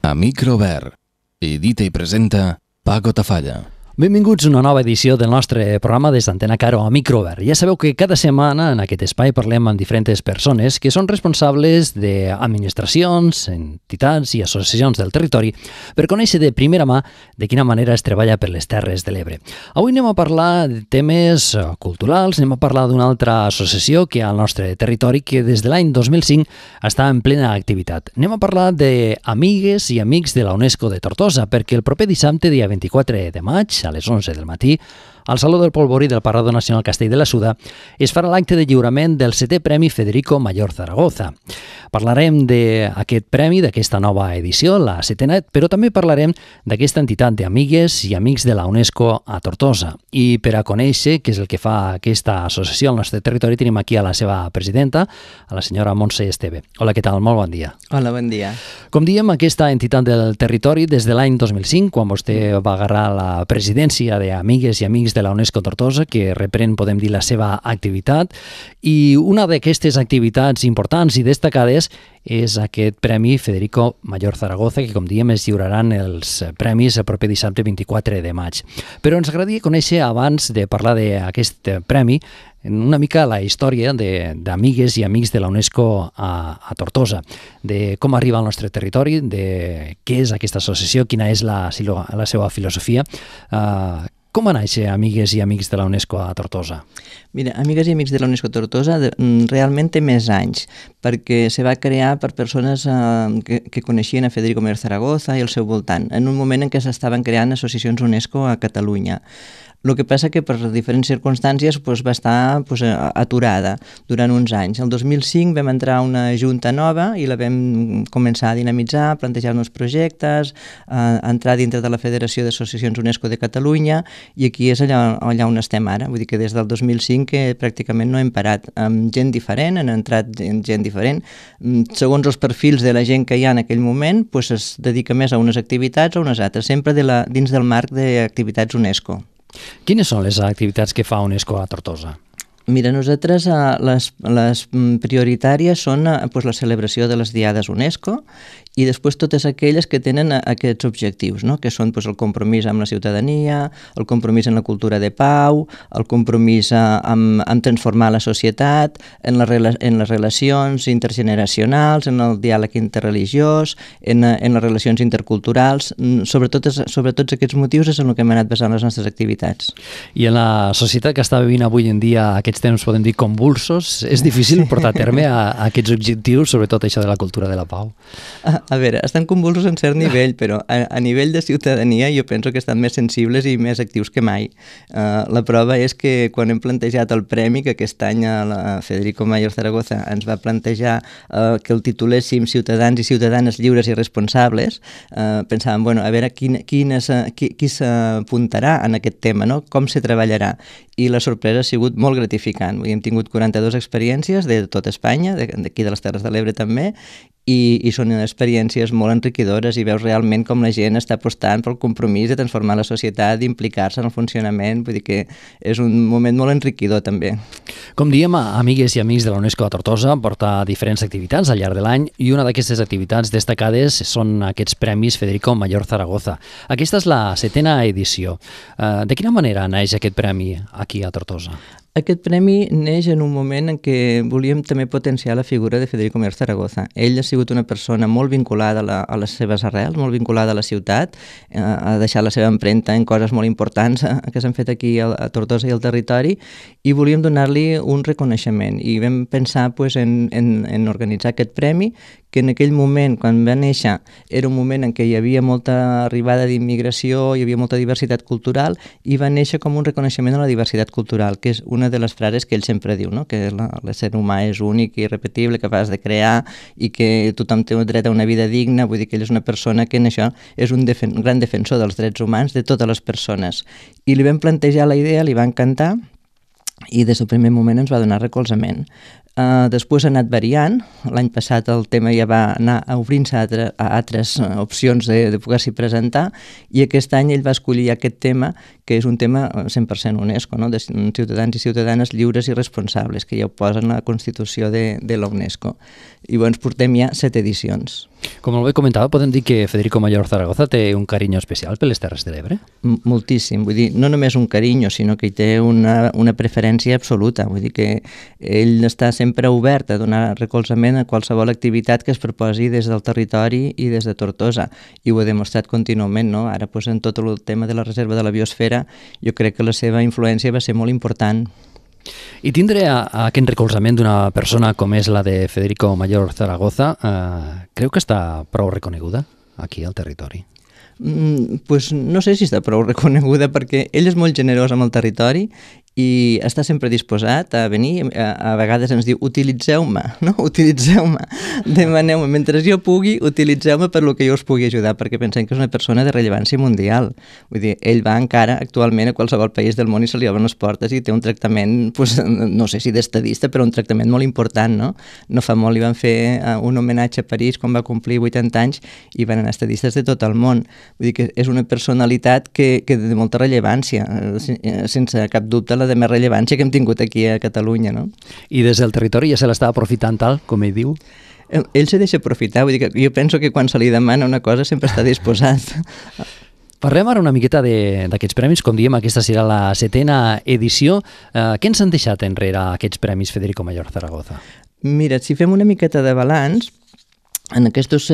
A micro obert. Edita i presenta Paco Tafalla. Benvinguts a una nova edició del nostre programa des d'Antena Caro a micro obert. Ja sabeu que cada setmana en aquest espai parlem amb diferents persones que són responsables d'administracions, entitats i associacions del territori per conèixer de primera mà de quina manera es treballa per les Terres de l'Ebre. Avui anem a parlar de temes culturals, anem a parlar d'una altra associació que hi ha al nostre territori que des de l'any 2005 està en plena activitat. Anem a parlar d'amigues i amics de la UNESCO de Tortosa perquè el proper dissabte, dia 24 de maig, a les 11 del matí, al Saló del Polvorí del Parador Nacional Castell de la Suda es farà l'acte de lliurament del 7è Premi Federico Mayor Zaragoza. Parlarem d'aquest premi, d'aquesta nova edició, la 7a, però també parlarem d'aquesta entitat d'amigues i amics de la UNESCO a Tortosa. I per a conèixer què és el que fa aquesta associació al nostre territori tenim aquí a la seva presidenta, a la senyora Montse Esteve. Hola, què tal? Molt bon dia. Hola, bon dia. Com diem, aquesta entitat del territori des de l'any 2005, quan vostè va agarrar la presidència d'amigues i amics de la UNESCO Tortosa, que reprèn, podem dir, la seva activitat, i una d'aquestes activitats importants i destacades és aquest Premi Federico Mayor Zaragoza, que, com diem, es lliuraran els premis el proper dissabte 24 de maig. Però ens agradaria conèixer, abans de parlar d'aquest premi, una mica la història d'amigues i amics de la UNESCO a Tortosa, de com arriba al nostre territori, de què és aquesta associació, quina és la seva filosofia. Com va néixer Amigues i Amics de la UNESCO a Tortosa? Mira, Amigues i Amics de la UNESCO a Tortosa realment té més anys, perquè se va crear per persones que coneixien a Federico Mayor Zaragoza i el seu voltant, en un moment en què s'estaven creant associacions UNESCO a Catalunya. El que passa que per diferents circumstàncies va estar aturada durant uns anys. El 2005 vam entrar a una junta nova i la vam començar a dinamitzar, a plantejar nous projectes, a entrar dintre de la Federació d'Associacions UNESCO de Catalunya, i aquí és allà on estem ara. Vull dir que des del 2005 que pràcticament no hem parat. Amb gent diferent, han entrat gent diferent. Segons els perfils de la gent que hi ha en aquell moment, es dedica més a unes activitats o a unes altres, sempre dins del marc d'activitats UNESCO. Quines són les activitats que fa UNESCO a Tortosa? Mira, nosaltres les prioritàries són la celebració de les diades UNESCO i després totes aquelles que tenen aquests objectius, no? Que són el compromís amb la ciutadania, el compromís en la cultura de pau, el compromís amb transformar la societat, en les relacions intergeneracionals, en el diàleg interreligiós, en les relacions interculturals. Sobre tots aquests motius és en el que hem anat basant les nostres activitats. I en la societat que està vivint avui en dia aquests temps, podem dir, convulsos, és difícil portar a terme aquests objectius, sobretot això de la cultura de la pau? A veure, estan convulsos en cert nivell, però a nivell de ciutadania jo penso que estan més sensibles i més actius que mai. La prova és que quan hem plantejat el premi, que aquest any la Federico Mayor Zaragoza ens va plantejar que el tituléssim Ciutadans i Ciutadanes Lliures i Responsables, pensàvem, a veure qui s'apuntarà en aquest tema, no? Com se treballarà? I la sorpresa ha sigut molt gratificant. Hem tingut 42 experiències de tot Espanya, d'aquí de les Terres de l'Ebre també, i són experiències molt enriquidores i veus realment com la gent està apostant pel compromís de transformar la societat, d'implicar-se en el funcionament, vull dir que és un moment molt enriquidor també. Com diem, Amigues i Amics de la UNESCO a Tortosa porta diferents activitats al llarg de l'any i una d'aquestes activitats destacades són aquests premis Federico Mayor Zaragoza. Aquesta és la 7a edició. De quina manera neix aquest premi aquí a Tortosa? Aquest premi neix en un moment en què volíem també potenciar la figura de Federico Mayor Zaragoza. Ell ha sigut una persona molt vinculada a les seves arrels, molt vinculada a la ciutat, ha deixat la seva empremta en coses molt importants que s'han fet aquí a Tortosa i al territori, i volíem donar-li un reconeixement. I vam pensar en organitzar aquest premi, que en aquell moment, quan va néixer, era un moment en què hi havia molta arribada d'immigració, hi havia molta diversitat cultural, i va néixer com un reconeixement a la diversitat cultural, que és una de les frases que ell sempre diu, no? Que l'ésser humà és únic i irrepetible, capaç de crear, i que tothom té dret a una vida digna. Vull dir que ell és una persona que en això és un gran defensor dels drets humans de totes les persones. I li vam plantejar la idea, li va encantar, i des del primer moment ens va donar recolzament. Després ha anat variant. L'any passat el tema ja va anar obrint-se a altres opcions de poder-s'hi presentar, i aquest any ell va escollir aquest tema, que és un tema 100% UNESCO, no? De ciutadans i ciutadanes lliures i responsables, que ja ho posa en la Constitució de la UNESCO. I llavors portem ja 7 edicions. Com molt bé comentava, podem dir que Federico Mayor Zaragoza té un carinyo especial per les Terres de l'Ebre? Moltíssim, vull dir, no només un carinyo, sinó que hi té una preferència absoluta, vull dir que ell està sempre obert a donar recolzament a qualsevol activitat que es proposi des del territori i des de Tortosa, i ho ha demostrat contínuament, no? Ara, doncs, en tot el tema de la reserva de la biosfera, jo crec que la seva influència va ser molt important. I tindre aquest recolzament d'una persona com és la de Federico Mayor Zaragoza, creu que està prou reconeguda aquí al territori? Pues no sé si està prou reconeguda, perquè ell és molt generós amb el territori i està sempre disposat a venir, a vegades ens diu utilitzeu-me, no? Utilitzeu-me, demaneu-me, mentre jo pugui, utilitzeu-me per lo que jo us pugui ajudar, perquè pensem que és una persona de rellevància mundial. Vull dir, ell va encara actualment a qualsevol país del món i se li obren les portes i té un tractament, pues, no sé si d'estadista, però un tractament molt important, no? No fa molt li van fer un homenatge a París quan va complir 80 anys i van anar estadistes de tot el món. Vull dir que és una personalitat que de molta rellevància, sense cap dubte la de més rellevància que hem tingut aquí a Catalunya, no? I des del territori ja se l'està aprofitant tal, com ell diu? Ell se deixa aprofitar, vull dir que jo penso que quan se li demana una cosa sempre està disposat. Parlem ara una miqueta d'aquests premis, com diem, aquesta serà la 7a edició. Què ens han deixat enrere aquests premis Federico Mayor Zaragoza? Mira, si fem una miqueta de balanç, en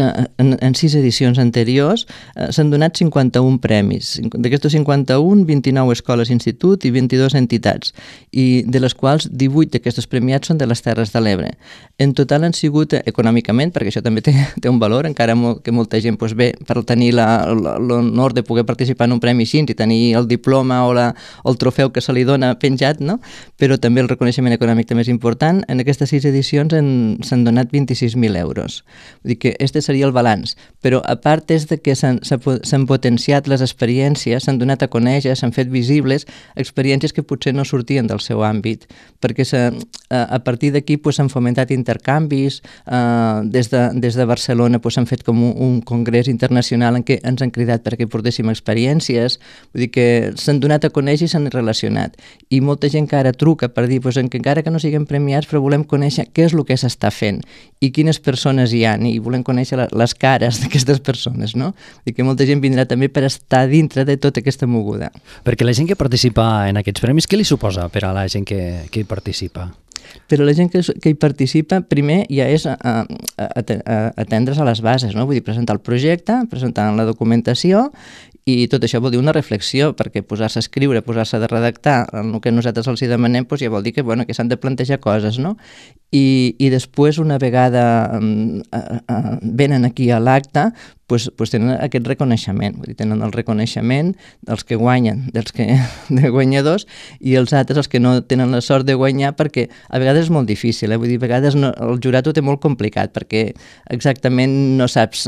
6 edicions anteriors s'han donat 51 premis. D'aquestos 51, 29 escoles institut i 22 entitats, i de les quals 18 d'aquestos premiats són de les Terres de l'Ebre. En total han sigut, econòmicament, perquè això també té un valor, encara que molta gent ve per tenir l'honor de poder participar en un premi així i tenir el diploma o el trofeu que se li dona penjat, no? Però també el reconeixement econòmic també és important. En aquestes 6 edicions s'han donat 26.000 euros. Vull dir que este seria el balanç, però a part és de que s'han potenciat les experiències, s'han donat a conèixer, s'han fet visibles experiències que potser no sortien del seu àmbit, perquè a partir d'aquí s'han fomentat intercanvis, des de Barcelona s'han fet com un congrés internacional en què ens han cridat perquè portéssim experiències, vull dir que s'han donat a conèixer i s'han relacionat, i molta gent que ara truca per dir que encara que no siguem premiats però volem conèixer què és el que s'està fent i quines persones hi ha, i volem conèixer les cares d'aquestes persones, no? I que molta gent vindrà també per estar dintre de tota aquesta moguda. Perquè la gent que participa en aquests premis, què li suposa per a la gent que hi participa? Però la gent que hi participa, primer ja és atendre's a les bases, no? Vull dir, presentar el projecte, presentar la documentació, i tot això vol dir una reflexió, perquè posar-se a escriure, posar-se a redactar el que nosaltres els demanem, ja vol dir que s'han de plantejar coses, no? I després, una vegada venen aquí a l'acte, tenen aquest reconeixement, vull dir, tenen el reconeixement dels que guanyen, de guanyadors, i els altres, els que no tenen la sort de guanyar, perquè a vegades és molt difícil, vull dir, a vegades el jurat ho té molt complicat, perquè exactament no saps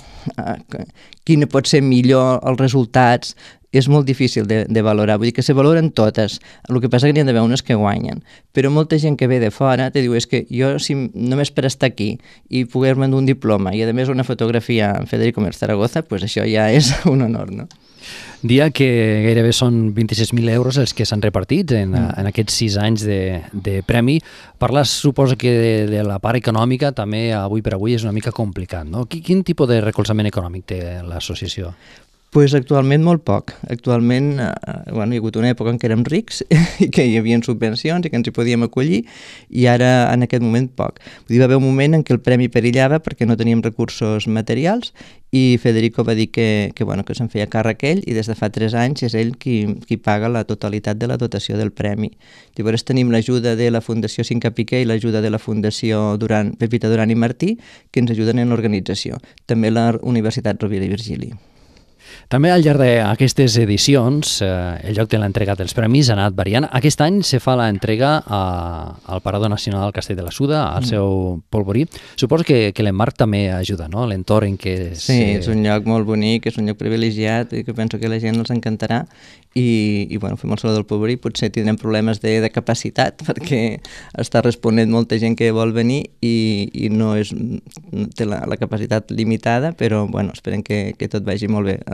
quin pot ser millor els resultats, és molt difícil de valorar, vull dir que se valoren totes, el que passa que n'hi ha d'haver unes que guanyen, però molta gent que ve de fora te diu, és que jo només per estar aquí i poder-me dur un diploma i a més una fotografia amb Federico Mayor Zaragoza, això ja és un honor, no? Dia que gairebé són 26.000 euros els que s'han repartit en aquests 6 anys de premi. Parlar, suposo que de la part econòmica també avui per avui és una mica complicat, no? Quin tipus de recolzament econòmic té l'associació? Pues actualment molt poc. Actualment hi ha hagut una època en què érem rics i que hi havia subvencions i que ens hi podíem acollir, i ara en aquest moment poc. Vull dir, va haver un moment en què el premi perillava perquè no teníem recursos materials i Federico va dir que se'n feia càrrec ell, i des de fa 3 anys és ell qui paga la totalitat de la dotació del premi. Llavors tenim l'ajuda de la Fundació Cinca Piqué i l'ajuda de la Fundació Pepita Duran i Martí, que ens ajuden en l'organització. També la Universitat Rovira i Virgili. També al llarg d'aquestes edicions, el lloc de l'entrega dels premis ha anat variant. Aquest any se fa l'entrega al Parador Nacional del Castell de la Suda, al seu polvorí. Suposo que l'emmarc també ajuda, no?, l'entorn en què... Sí, és un lloc molt bonic, és un lloc privilegiat i que penso que la gent els encantarà. I fem el Saló del Polvorí, potser tindrem problemes de capacitat perquè està responent molta gent que vol venir i no té la capacitat limitada, però esperem que tot vagi molt bé.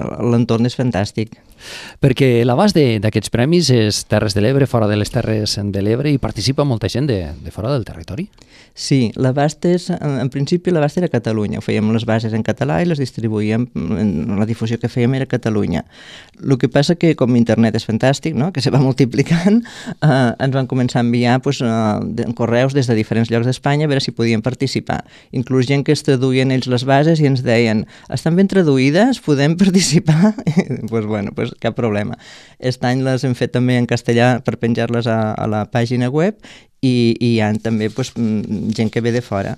l'entorn és fantàstic. Perquè l'abast d'aquests premis és Terres de l'Ebre, fora de les Terres de l'Ebre, i participa molta gent de fora del territori? Sí, l'abast és, en principi l'abast era Catalunya, ho fèiem les bases en català i les distribuïem, la difusió que fèiem era Catalunya. El que passa que com internet és fantàstic, no? Que se va multiplicant, ens van començar a enviar correus des de diferents llocs d'Espanya a veure si podíem participar. Inclús gent que es traduïen ells les bases i ens deien, estan ben traduïdes, podem participar? Doncs cap problema. Aquest any les hem fet també en castellà per penjar-les a la pàgina web i hi ha també gent que ve de fora.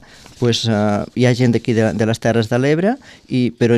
Hi ha gent d'aquí de les Terres de l'Ebre, però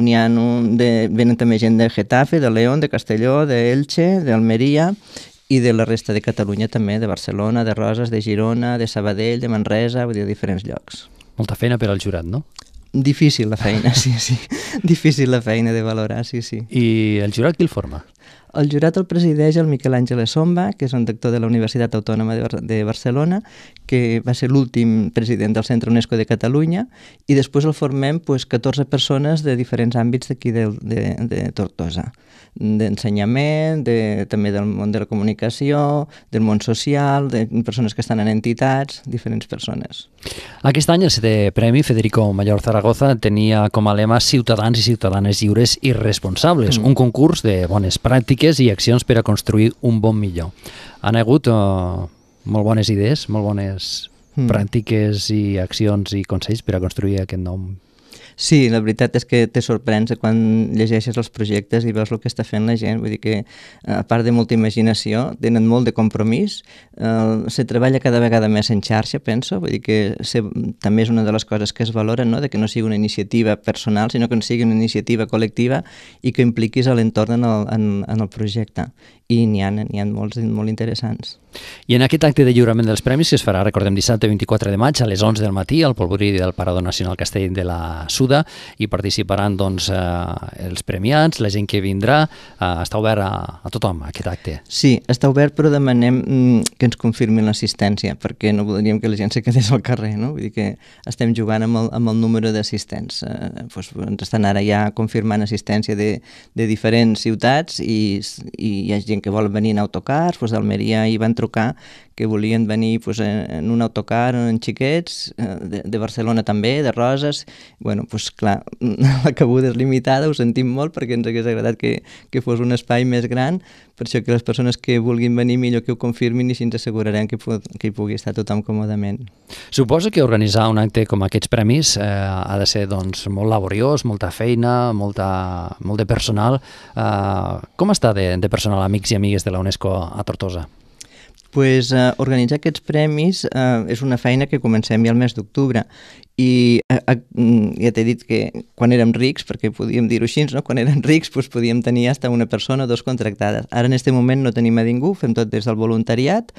venen també gent de Getafe, de León, de Castelló, d'Elche, d'Almeria i de la resta de Catalunya també, de Barcelona, de Roses, de Girona, de Sabadell, de Manresa, vull dir, de diferents llocs. Molta feina per al jurat, no? Difícil la feina, sí. Difícil la feina de valorar, sí. I el jurat qui el forma? El jurat el presideix el Miquel Àngel Essomba, que és un doctor de la Universitat Autònoma de Barcelona, que va ser l'últim president del Centre UNESCO de Catalunya, i després el formem 14 persones de diferents àmbits d'aquí de Tortosa, d'ensenyament, també del món de la comunicació, del món social, de persones que estan en entitats, diferents persones. Aquest any el 7è Premi Federico Mayor Zaragoza tenia com a lema Ciutadans i ciutadanes lliures i responsables, un concurs de bones pràctiques i accions per a construir un món millor. Han hagut molt bones idees, molt bones pràctiques i accions i consells per a construir aquest nou. Sí, la veritat és que te sorprens quan llegeixes els projectes i veus el que està fent la gent. Vull dir que, a part de molta imaginació, tenen molt de compromís. Se treballa cada vegada més en xarxa, penso. Vull dir que també és una de les coses que es valoren, no? De que no sigui una iniciativa personal, sinó que sigui una iniciativa col·lectiva i que impliquis a l'entorn en el projecte. I n'hi ha molts molt interessants. I en aquest acte de lliurament dels premis, que es farà, recordem, dissabte 24 de maig a les 11 del matí al Polvorí del Parador Nacional Castell de la Suda, hi participaran els premiats, la gent que vindrà. Està obert a tothom, aquest acte? Sí, està obert, però demanem que ens confirmin l'assistència, perquè no voldríem que la gent se quedés al carrer, no? Vull dir que estem jugant amb el número d'assistents. Ens estan ara ja confirmant assistència de diferents ciutats i hi ha gent que vol venir en autocars, d'Almeria hi van trucar que volien venir en un autocar en xiquets, de Barcelona també, de Roses. Bueno, clar, la cabuda és limitada, ho sentim molt perquè ens hagués agradat que fos un espai més gran, per això que les persones que vulguin venir millor que ho confirmin i així ens assegurarem que hi pugui estar tothom còmodament. Suposo que organitzar un acte com aquests premis ha de ser molt laboriós, molta feina, molt de personal. Com està de personal, amics i amigues de la UNESCO a Tortosa? Organitzar aquests premis és una feina que comencem ja el mes d'octubre i ja t'he dit que quan érem rics, perquè podíem dir-ho així, no? Quan érem rics podíem tenir fins una persona o dos contractades. Ara en aquest moment no tenim a ningú, fem tot des del voluntariat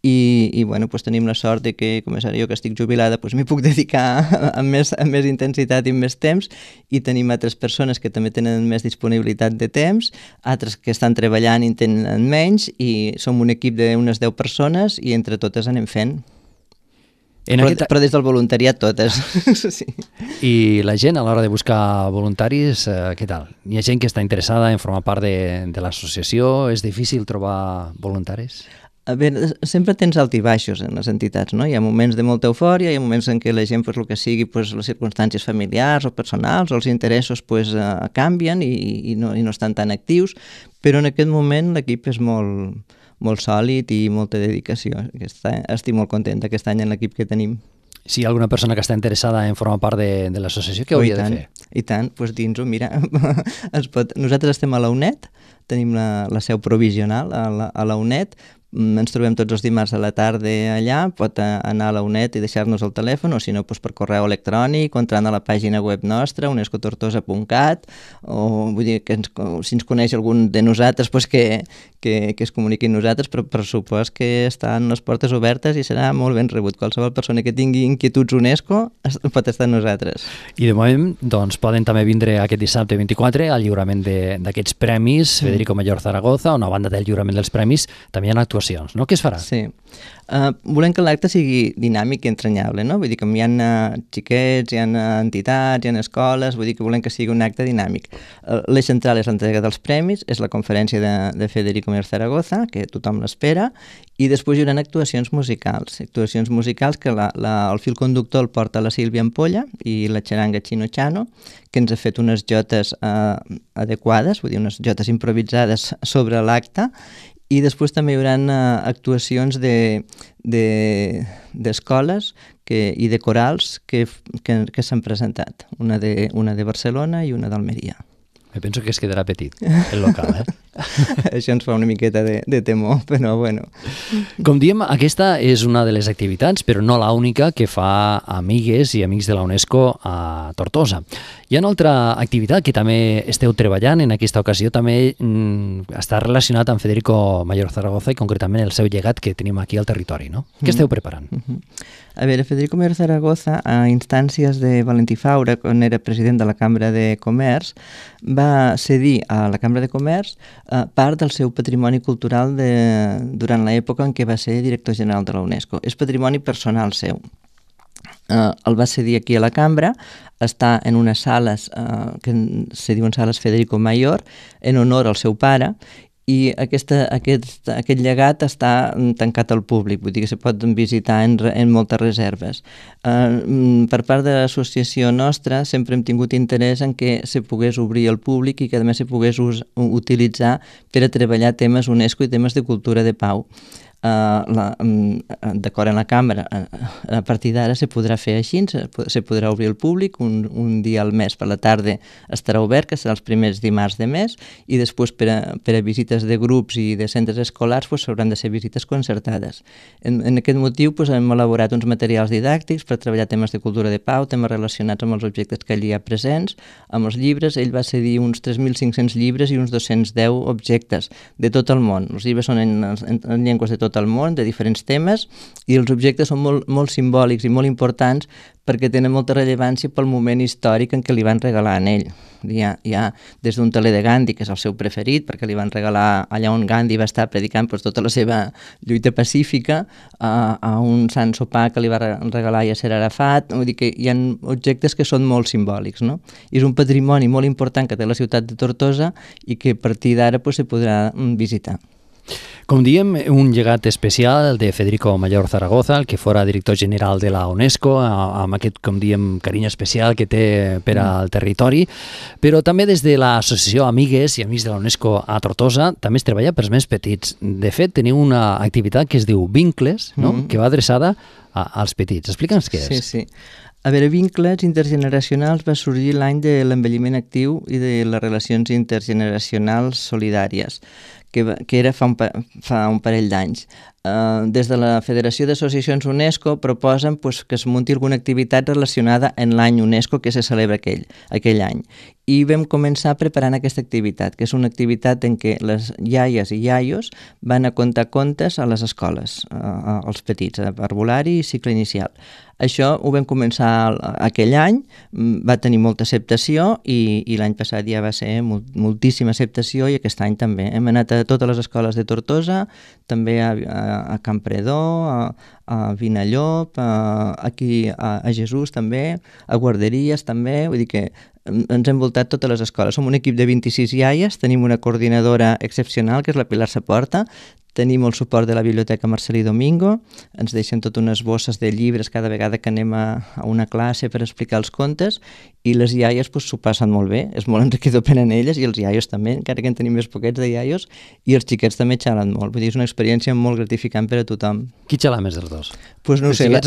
i tenim la sort de que, com és ara jo que estic jubilada, m'hi puc dedicar amb més intensitat i amb més temps, i tenim altres persones que també tenen més disponibilitat de temps, altres que estan treballant i tenen menys, i som un equip d'unes 10 persones i entre totes anem fent. Però des del voluntariat totes. Sí. I la gent a l'hora de buscar voluntaris, què tal? Hi ha gent que està interessada en formar part de l'associació? És difícil trobar voluntaris? A veure, sempre tens alt i baixos en les entitats, no? Hi ha moments de molta eufòria, hi ha moments en què la gent, el que sigui, les circumstàncies familiars o personals o els interessos canvien i no estan tan actius, però en aquest moment l'equip és molt sòlid i molta dedicació. Estic molt content aquest any en l'equip que tenim. Si hi ha alguna persona que està interessada en formar part de l'associació, què hauria de fer? I tant, dins-ho, mira, nosaltres estem a la UNED, tenim la seu provisional a la UNED, ens trobem tots els dimarts a la tarda allà, pot anar a la UNED i deixar-nos el telèfon, o si no, per correu electrònic, o entrant a la pàgina web nostra, unescotortosa.cat, o vull dir que si ens coneix algun de nosaltres, que es comuniqui amb nosaltres, però per supost que estan les portes obertes i serà molt ben rebut. Qualsevol persona que tingui inquietuds UNESCO pot estar amb nosaltres. I de moment, poden també vindre aquest dissabte 24 al lliurament d'aquests premis Federico Mayor Zaragoza, on a banda del lliurament dels premis també hi ha actuacions, no? Què es farà? Sí. Volem que l'acte sigui dinàmic i entranyable, no? Vull dir que hi ha xiquets, hi ha entitats, hi ha escoles, vull dir que volem que sigui un acte dinàmic. L'eix central és l'entrega dels premis, és la conferència de Federico Mayor Zaragoza, que tothom l'espera, i després hi haurà actuacions musicals que el fil conductor el porta la Sílvia Ampolla i la xaranga Chino Chano, que ens ha fet unes jotes adequades, vull dir, unes jotes improvisades sobre l'acte, i després també hi haurà actuacions d'escoles i de corals que s'han presentat, una de Barcelona i una d'Almeria. Me penso que es quedarà petit, el local, Això ens fa una miqueta de temor, però bueno. Com diem, aquesta és una de les activitats, però no l'única, que fa amigues i amics de la UNESCO a Tortosa. Hi ha una altra activitat que també esteu treballant en aquesta ocasió, també està relacionat amb Federico Mayor Zaragoza i concretament el seu llegat que tenim aquí al territori, no? Què esteu preparant? A veure, Federico Mayor Zaragoza, a instàncies de Valentí Faura, quan era president de la Cambra de Comerç, va cedir a la Cambra de Comerç part del seu patrimoni cultural durant l'època en què va ser director general de la UNESCO. És patrimoni personal seu. El va cedir aquí a la Cambra, està en unes sales que se diuen sales Federico Mayor, en honor al seu pare, i aquest llegat està tancat al públic, vull dir que se pot visitar en moltes reserves. Per part de l'associació nostra sempre hem tingut interès en que se pogués obrir al públic i que a més se pogués utilitzar per a treballar temes UNESCO i temes de cultura de pau. D'acord amb la cambra, a partir d'ara se podrà fer així, se podrà obrir al públic, un dia al mes per la tarda estarà obert, que serà els primers dimarts de mes, i després per a visites de grups i de centres escolars s'hauran de ser visites concertades. En aquest motiu hem elaborat uns materials didàctics per treballar temes de cultura de pau, temes relacionats amb els objectes que allí hi ha presents, amb els llibres. Ell va cedir uns 3.500 llibres i uns 210 objectes de tot el món. Els llibres són en llengües de tot el món, de diferents temes, i els objectes són molt simbòlics i molt importants perquè tenen molta rellevància pel moment històric en què li van regalar a ell. Hi ha des d'un teler de Gandhi, que és el seu preferit, perquè li van regalar allà on Gandhi va estar predicant tota la seva lluita pacífica, a un sant sopar que li va regalar Yasser Arafat. Vull dir que hi ha objectes que són molt simbòlics, no? I és un patrimoni molt important que té la ciutat de Tortosa i que a partir d'ara se podrà visitar. Com diem, un llegat especial de Federico Mayor Zaragoza, el que fora director general de la UNESCO, amb aquest, com diem, carinyo especial que té per al territori, però també des de l'associació Amigues i Amics de la UNESCO a Tortosa també es treballa pels més petits. De fet, teniu una activitat que es diu Vincles, no? Que va adreçada als petits. Explica'ns què és. Sí. A veure, Vincles intergeneracionals va sorgir l'any de l'envelliment actiu i de les relacions intergeneracionals solidàries, que era fa un parell d'anys. Des de la Federació d'Associacions UNESCO proposen que es munti alguna activitat relacionada en l'any UNESCO que se celebra aquell any. I vam començar preparant aquesta activitat, que és una activitat en què les iaies i iaios van a contar contes a les escoles, als petits, a parvulari i cicle inicial. Això ho vam començar aquell any, va tenir molta acceptació i l'any passat ja va ser moltíssima acceptació, i aquest any també. Hem anat a totes les escoles de Tortosa, també a Campredó, a Vinallop, aquí a Jesús també, a guarderies també, vull dir que ens hem voltat totes les escoles. Som un equip de 26 iaies, tenim una coordinadora excepcional, que és la Pilar Saporta, tenim el suport de la Biblioteca Marcelí Domingo, ens deixen totes unes bosses de llibres cada vegada que anem a una classe per explicar els contes, i les iaies s'ho passen molt bé, és molt enriquidor per a elles, i els iaios també, encara que en tenim més poquets de iaios, i els xiquets també xalen molt, vull dir, és una experiència molt gratificant per a tothom. Qui xala més dels dos? Pues no ho sé.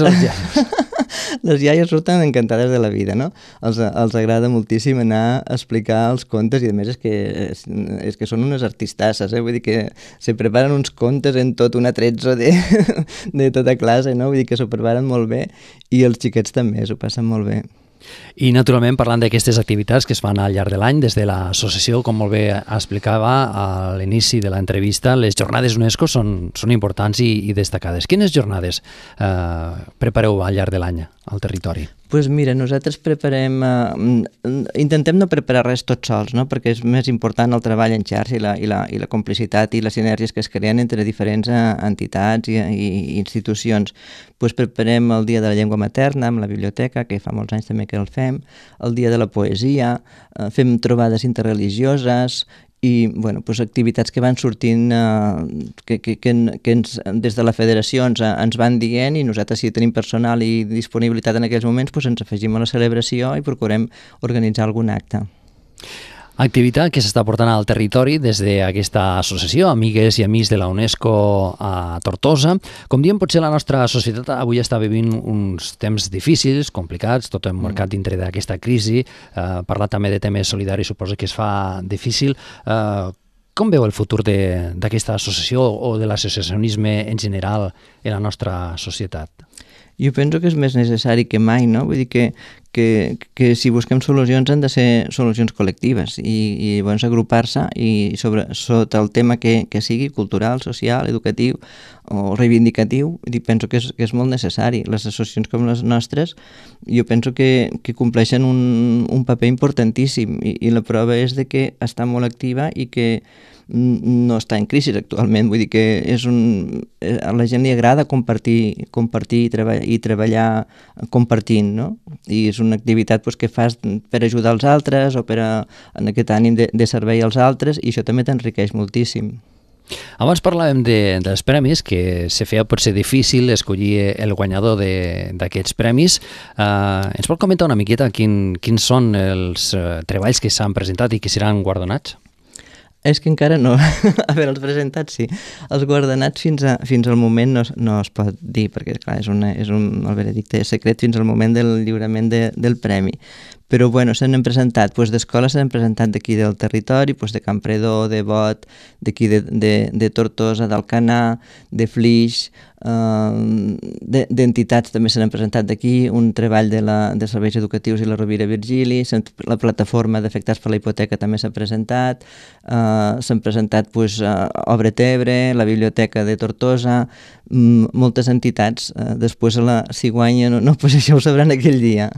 Les iaies surten encantades de la vida, no? Els agrada moltíssim anar a explicar els contes, i a més és que són unes artistasses, vull dir que se preparen uns contes en tot un atrezzo de tota classe, no? Vull dir que s'ho preparen molt bé, i els xiquets també s'ho passen molt bé. I, naturalment, parlant d'aquestes activitats que es fan al llarg de l'any, des de l'associació, com molt bé explicava a l'inici de l'entrevista, les jornades UNESCO són importants i destacades. Quines jornades prepareu al llarg de l'any al territori? Doncs mira, nosaltres preparem, intentem no preparar res tots sols, no? Perquè és més important el treball en xarxa i la complicitat i les sinergies que es creen entre diferents entitats i institucions. Doncs preparem el Dia de la Llengua Materna amb la biblioteca, que fa molts anys també que el fem, el Dia de la Poesia, fem trobades interreligioses, i bueno, doncs activitats que van sortint que des de la federació ens van dient, i nosaltres, si tenim personal i disponibilitat en aquells moments, doncs ens afegim a la celebració i procurem organitzar algun acte. Activitat que s'està portant al territori des d'aquesta associació, Amigues i Amics de la UNESCO a Tortosa. Com diem, potser la nostra societat avui està vivint uns temps difícils, complicats, tot emmarcat dintre d'aquesta crisi. Parlar també de temes solidaris suposa que es fa difícil. Com veu el futur d'aquesta associació o de l'associacionisme en general en la nostra societat? Jo penso que és més necessari que mai, no? Vull dir que si busquem solucions han de ser solucions col·lectives i llavors agrupar-se i sota el tema que sigui, cultural, social, educatiu o reivindicatiu, penso que és molt necessari. Les associacions com les nostres jo penso que compleixen un paper importantíssim i la prova és de que està molt activa i que no està en crisi actualment, vull dir que a la gent li agrada compartir i treballar compartint, no? I és una activitat que fas per ajudar els altres o en aquest ànim de servei als altres, i això també t'enriqueix moltíssim. Abans parlàvem dels premis, que se feia potser difícil escollir el guanyador d'aquests premis. Ens pot comentar una miqueta quins són els treballs que s'han presentat i que seran guardonats? És que encara no, els presentats sí. Els guardonats fins al moment no es pot dir, perquè clar, el veredicte és secret fins al moment del lliurament del premi. Però bueno, se n'han presentat, d'escoles se n'han presentat d'aquí del territori, de Campredó, de Bot, d'aquí de Tortosa, d'Alcanar, de Flix, d'entitats també se n'han presentat d'aquí, un treball de serveis educatius i la Rovira Virgili, la plataforma d'afectats per la hipoteca també s'ha presentat, s'han presentat Obre Tebre, la Biblioteca de Tortosa, moltes entitats. Després, si guanya, no, això ho sabran aquell dia.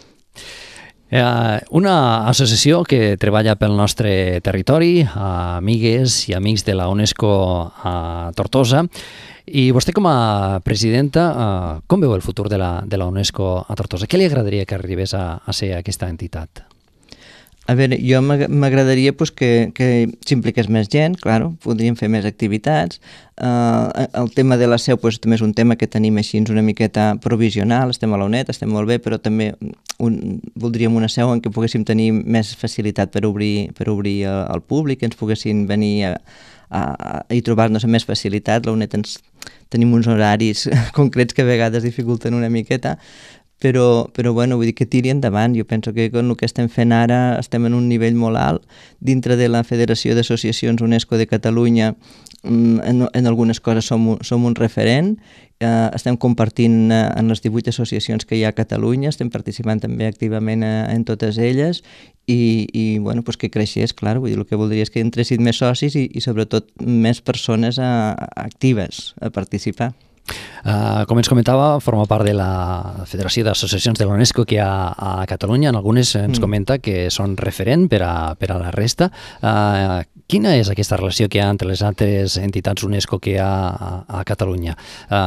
Una associació que treballa pel nostre territori, Amigues i Amics de la UNESCO a Tortosa, i vostè com a presidenta, com veu el futur de la UNESCO a Tortosa? Què li agradaria que arribés a ser aquesta entitat? A veure, jo m'agradaria que s'impliqués més gent, clar, podríem fer més activitats. El tema de la seu també és un tema que tenim així una miqueta provisional, estem a la UNED, estem molt bé, però també voldríem una seu en què poguéssim tenir més facilitat per obrir al públic, que ens poguessin venir i trobar-nos amb més facilitat. La UNED tenim uns horaris concrets que a vegades dificulten una miqueta, però bueno, vull dir que tiri endavant. Jo penso que amb el que estem fent ara estem en un nivell molt alt. Dintre de la Federació d'Associacions UNESCO de Catalunya, en algunes coses som un referent. Estem compartint en les 18 associacions que hi ha a Catalunya, estem participant també activament en totes elles i bueno, que creixés, clar, vull dir, el que voldria és que entressin més socis i sobretot més persones actives a participar. Com ens comentava, forma part de la Federació d'Associacions de l'UNESCO que hi ha a Catalunya. En algunes ens comenta que són referent per a la resta. Quina és aquesta relació que hi ha entre les altres entitats UNESCO que hi ha a Catalunya?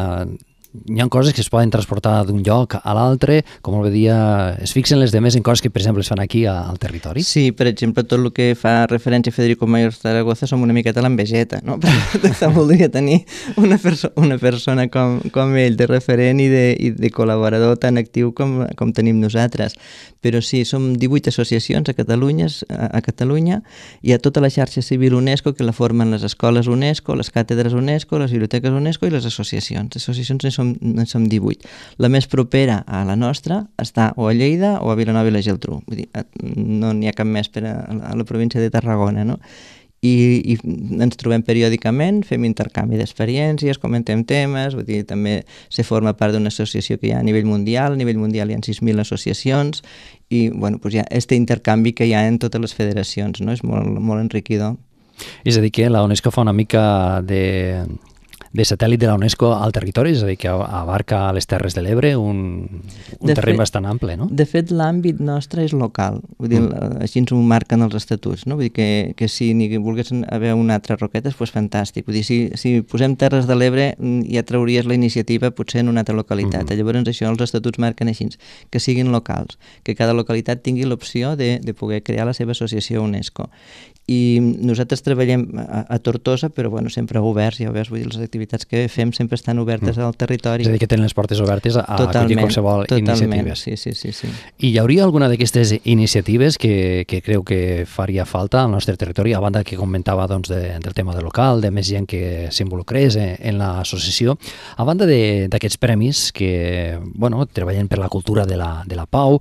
Hi ha coses que es poden transportar d'un lloc a l'altre, com molt bé dia, es fixen les demés en coses que, per exemple, es fan aquí al territori? Sí, per exemple, tot el que fa referència a Federico Mayor Zaragoza som una miqueta l'envejeta, no? Perquè voldria tenir una persona com ell, de referent i de col·laborador tan actiu com tenim nosaltres. Però sí, som 18 associacions a Catalunya, hi ha tota la xarxa civil UNESCO que la formen les escoles UNESCO, les càtedres UNESCO, les biblioteques UNESCO i les associacions. Les associacions en som 18. La més propera a la nostra està o a Lleida o a Vilanova i la Geltrú. Vull dir, no n'hi ha cap més a la província de Tarragona, no? I ens trobem periòdicament, fem intercanvi d'experiències, comentem temes, vull dir, també se forma part d'una associació que hi ha a nivell mundial hi ha 6.000 associacions i bueno, hi ha aquest intercanvi que hi ha en totes les federacions, no? És molt, molt enriquidor. És a dir, que la UNESCO fa una mica de satèl·lit de la UNESCO al territori, és a dir, que abarca les Terres de l'Ebre, un terreny bastant ample, no? De fet, l'àmbit nostre és local, vull dir, així ens ho marquen els estatuts, no? Vull dir que si n'hi volguessin haver una altra Roquetes, doncs fantàstic. Vull dir, si posem Terres de l'Ebre ja trauries la iniciativa potser en una altra localitat. Llavors això els estatuts marquen així, que siguin locals, que cada localitat tingui l'opció de poder crear la seva associació UNESCO. I nosaltres treballem a Tortosa, però bueno, sempre oberts, ja ho veus, vull dir, les activitats que fem sempre estan obertes al territori. És a dir, que tenen les portes obertes a acollir qualsevol iniciativa. Sí. I hi hauria alguna d'aquestes iniciatives que creu que faria falta al nostre territori, a banda que comentava doncs, del tema de local, de més gent que s'involucrés en l'associació, a banda d'aquests premis que bueno, treballen per la cultura de la pau,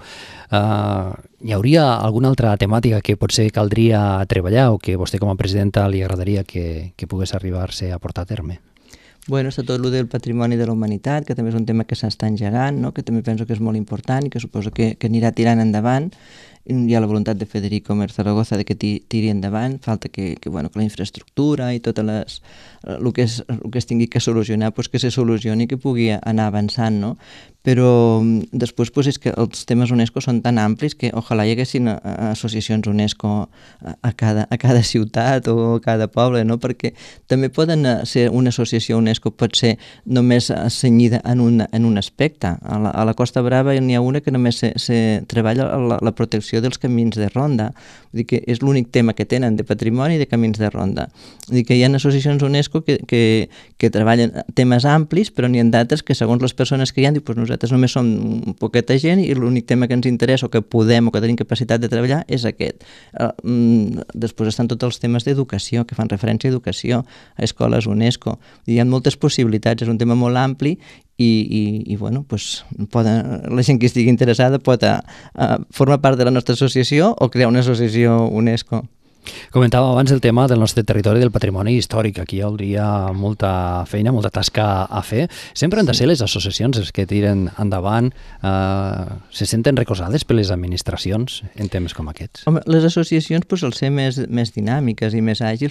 hi hauria alguna altra temàtica que potser caldria treballar o que vostè com a presidenta li agradaria que pogués arribar-se a portar a terme? Bueno, està tot el del patrimoni de la humanitat, que també és un tema que s'està engegant, no? Que també penso que és molt important i que suposo que anirà tirant endavant. Hi ha la voluntat de Federico Mer Zaragoza de que tiri endavant, falta que la infraestructura i tot el que es tingui que solucionar, doncs que se solucioni i que pugui anar avançant, no? Però després és que els temes UNESCO són tan amplis que ojalà hi haguessin associacions UNESCO a cada ciutat o a cada poble, no? Perquè també poden ser una associació UNESCO, pot ser només cenyida en un aspecte. A la Costa Brava n'hi ha una que només se treballa la protecció dels camins de ronda. Vull dir que és l'únic tema que tenen de patrimoni i de camins de ronda. Vull dir que hi ha associacions UNESCO que treballen temes amplis, però n'hi ha d'altres que segons les persones que hi ha, doncs nosaltres només som poqueta gent i l'únic tema que ens interessa o que podem o que tenim capacitat de treballar és aquest. Després estan tots els temes d'educació, que fan referència a educació, a escoles UNESCO. Hi ha moltes possibilitats, és un tema molt ampli i bueno, la gent que estigui interessada pot formar part de la nostra associació o crear una associació UNESCO. Comentava abans el tema del nostre territori del patrimoni històric. Aquí hi hauria molta feina, molta tasca a fer. Sempre han de ser les associacions els que tiren endavant. Se senten recolzades per les administracions en temes com aquests? Home, les associacions, al ser més dinàmiques i més àgils,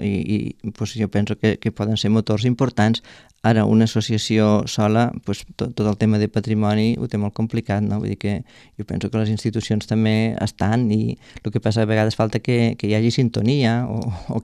jo penso que poden ser motors importants. Ara, una associació sola, tot el tema de patrimoni ho té molt complicat, no? Vull dir que jo penso que les institucions també estan i el que passa a vegades falta que hi hagi sintonia o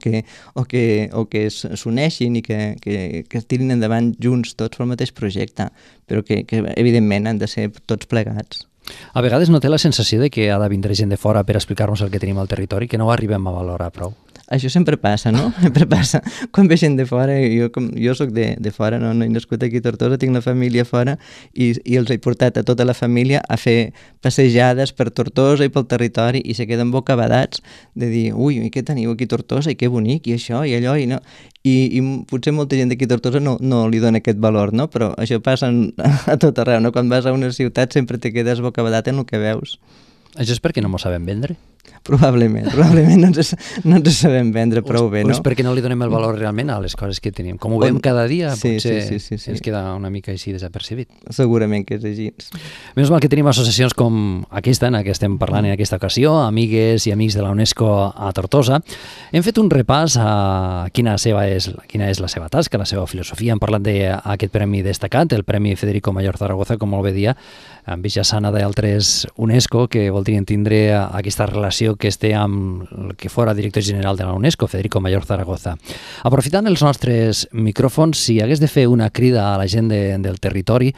que s'uneixin i que tirin endavant junts tots pel mateix projecte, però que evidentment han de ser tots plegats. A vegades no té la sensació de que ha de vindre gent de fora per explicar-nos el que tenim al territori, que no ho arribem a valorar prou? Això sempre passa, no? Sempre passa. Quan ve gent de fora, jo soc de fora, no he nascut aquí a Tortosa, tinc la família fora i els he portat a tota la família a fer passejades per Tortosa i pel territori i se queden bocabadats de dir, ui, què teniu aquí a Tortosa i que bonic i això i allò i no... I potser molta gent d'aquí a Tortosa no li dona aquest valor, no? Però això passa a tot arreu, no? Quan vas a una ciutat sempre te quedes bocabadat en el que veus. Això és perquè no m'ho sabem vendre? Probablement no ens sabem vendre prou bé, no? O és perquè no li donem el valor realment a les coses que tenim. Com ho veiem cada dia, potser ens queda una mica així desapercebit. Segurament que és així. Menys mal que tenim associacions com aquesta, en la que estem parlant en aquesta ocasió, amigues i amics de la UNESCO a Tortosa. Hem fet un repàs a quina és la seva tasca, la seva filosofia. Hem parlat d'aquest premi destacat, el Premi Federico Mayor Zaragoza, com molt bé dia, amb mitjançant d'altres UNESCO que voldrien tindre aquesta relació que es té amb el que fora director general de la UNESCO, Federico Mayor Zaragoza. Aprofitant els nostres micròfons, si hagués de fer una crida a la gent del territori,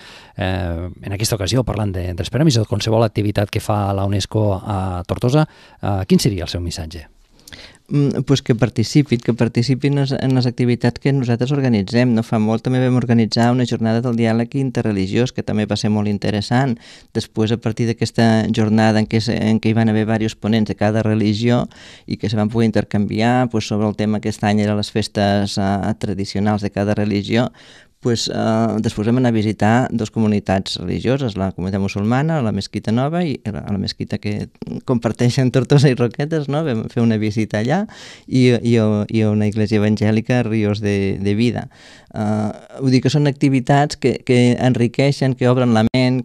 en aquesta ocasió parlant dels premis o de qualsevol activitat que fa la UNESCO a Tortosa, quin seria el seu missatge? Que participin en les activitats que nosaltres organitzem. No fa molt també vam organitzar una jornada del diàleg interreligiós, que també va ser molt interessant. Després, a partir d'aquesta jornada en què hi van haver diversos ponents de cada religió i que se van poder intercanviar sobre el tema aquest any eren les festes tradicionals de cada religió, després vam anar a visitar dues comunitats religioses, la comunitat musulmana, la Mesquita Nova i la Mesquita que comparteixen Tortosa i Roquetes, no? Vam fer una visita allà i una església evangèlica, Ríos de Vida. Vull dir que són activitats que enriqueixen, que obren la ment,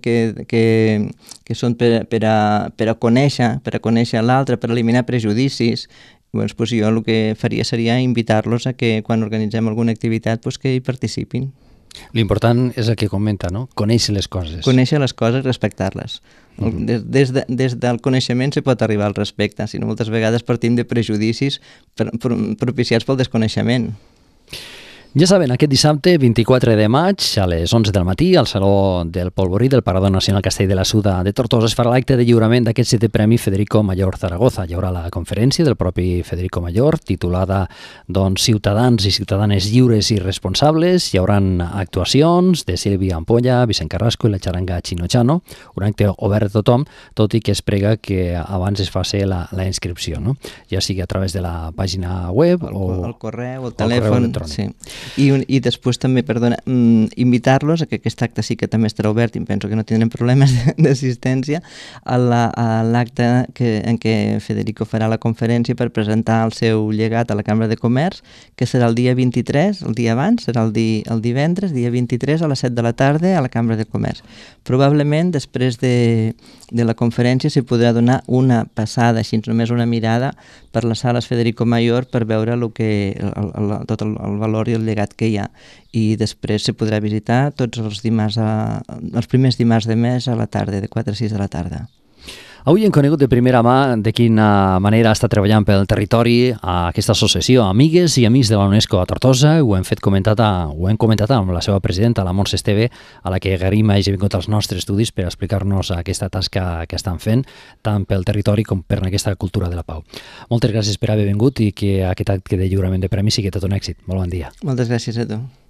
que són per a conèixer l'altre, per eliminar prejudicis Llavors, doncs, jo el que faria seria invitar-los a que quan organitzem alguna activitat doncs, que hi participin. L'important és el que comenta, no? Conèixer les coses. Conèixer les coses i respectar-les. Des del coneixement se pot arribar al respecte, sinó moltes vegades partim de prejudicis propiciats pel desconeixement. Ja saben, aquest dissabte 24 de maig a les 11 del matí al Saló del Polvorí del Parador Nacional Castell de la Suda de Tortosa es farà l'acte de lliurament d'aquest 7è Premi Federico Mayor Zaragoza. Hi haurà la conferència del propi Federico Mayor titulada Ciutadans i ciutadanes lliures i responsables. Hi haurà actuacions de Sílvia Ampolla, Vicent Carrasco i la xaranga Chino Chano, un acte obert a tothom, tot i que es prega que abans es faci la inscripció, no? Ja sigui a través de la pàgina web o el correu, el telèfon. Sí. I després també, invitar-los a que aquest acte sí que també estarà obert i penso que no tindrem problemes d'assistència a l'acte en què Federico farà la conferència per presentar el seu llegat a la Cambra de Comerç, que serà el dia 23, el dia abans, serà el divendres, dia 23 a les 7 de la tarda a la Cambra de Comerç. Probablement després de la conferència s'hi podrà donar una passada, així només una mirada per les sales Federico Mayor per veure tot el valor i el llegat que hi ha, i després se podrà visitar tots els primers dimarts de mes a la tarda, de 4 a 6 de la tarda. Avui hem conegut de primera mà de quina manera està treballant pel territori aquesta associació Amigues i Amics de la UNESCO a Tortosa. Ho hem comentat amb la seva presidenta, la Montse Esteve, a la que agraïm hagi vingut als nostres estudis per explicar-nos aquesta tasca que estan fent, tant pel territori com per aquesta cultura de la pau. Moltes gràcies per haver vingut i que aquest acte de lliurament de premis sigui tot un èxit. Molt bon dia. Moltes gràcies a tu.